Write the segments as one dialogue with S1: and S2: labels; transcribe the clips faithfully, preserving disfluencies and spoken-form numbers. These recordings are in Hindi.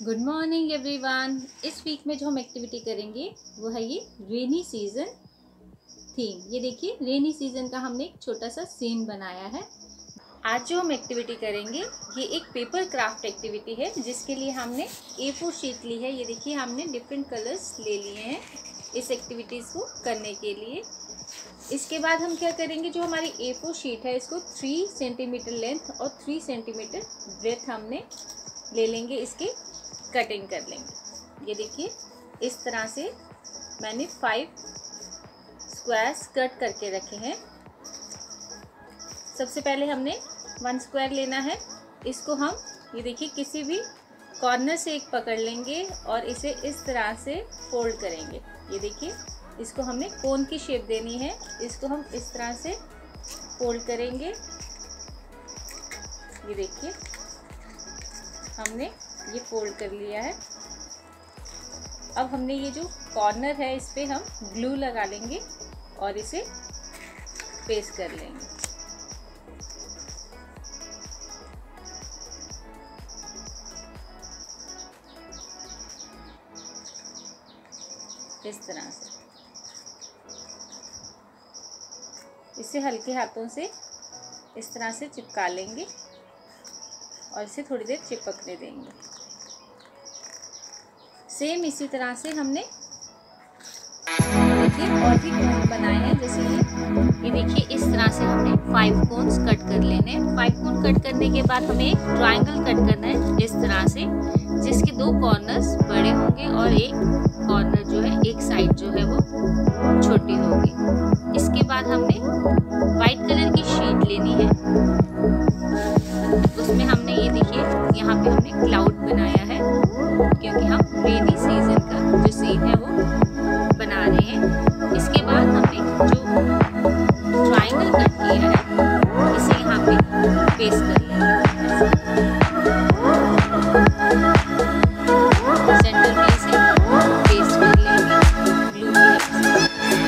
S1: Good morning everyone. इस वीक में जो हम एक्टिविटी करेंगे वो है ये रेनी सीजन थीम। ये देखिए रेनी सीजन का हमने एक छोटा सा सीन बनाया है। आज जो हम एक्टिविटी करेंगे ये एक पेपर क्राफ्ट एक्टिविटी है जिसके लिए हमने ए फोर शीट ली है। ये देखिए हमने डिफरेंट कलर्स ले लिए हैं इस एक्टिविटीज़ को करने के लिए। इसके बाद हम क्या करेंगे, जो हमारी ए फोर शीट है इसको थ्री सेंटीमीटर लेंथ और थ्री सेंटीमीटर ब्रेथ हमने ले लेंगे, इसके कटिंग कर लेंगे। ये देखिए इस तरह से मैंने फाइव स्क्वायर्स कट करके रखे हैं। सबसे पहले हमने वन स्क्वायर लेना है। इसको हम ये देखिए किसी भी कॉर्नर से एक पकड़ लेंगे और इसे इस तरह से फोल्ड करेंगे। ये देखिए इसको हमने कोन की शेप देनी है। इसको हम इस तरह से फोल्ड करेंगे। ये देखिए हमने ये फोल्ड कर लिया है। अब हमने ये जो कॉर्नर है इस पे हम ग्लू लगा लेंगे और इसे पेस्ट कर लेंगे। इस तरह से इसे हल्के हाथों से इस तरह से चिपका लेंगे और इसे थोड़ी देर चिपकने देंगे। सेम इसी तरह से हमने देखिए और भी कोन बनाए हैं। जैसे ये ये देखिए इस तरह से हमने फाइव कोन्स कट कर लेने हैं। फाइव कोन कट करने के बाद हमें एक ट्रायंगल कट करना है इस तरह से, जिसके दो कॉर्नर्स बड़े होंगे और एक कॉर्नर जो है एक साइड जो है वो छोटी होगी। इसके बाद हमने वाइट कलर की शीट लेनी है। उसमें हमने ये देखिए यहाँ पे हमने क्लाउड बनाया है क्योंकि हम रेनी सीजन का जो सीन है वो बना रहे हैं। इसके बाद हमने जो ट्रायंगल कट किया है इसे यहाँ पे पेस्ट कर लेंगे। सेंटर में इसे पेस्ट कर लेंगे ग्लू की।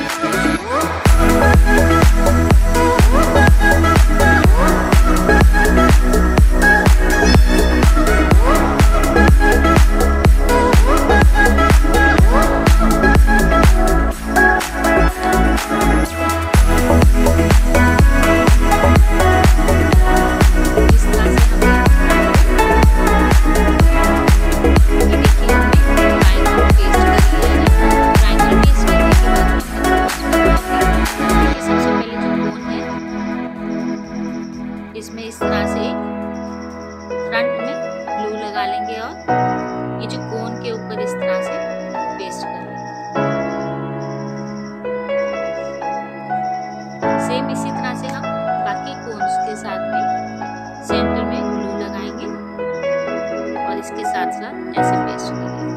S1: इसमें इस तरह से फ्रंट में ग्लू लगा लेंगे और ये जो कोन के ऊपर इस तरह से पेस्ट कर लेंगे। सेम इसी तरह से हम बाकी कोन्स के साथ भी सेंटर में ग्लू लगाएंगे और इसके साथ साथ ऐसे पेस्ट करेंगे।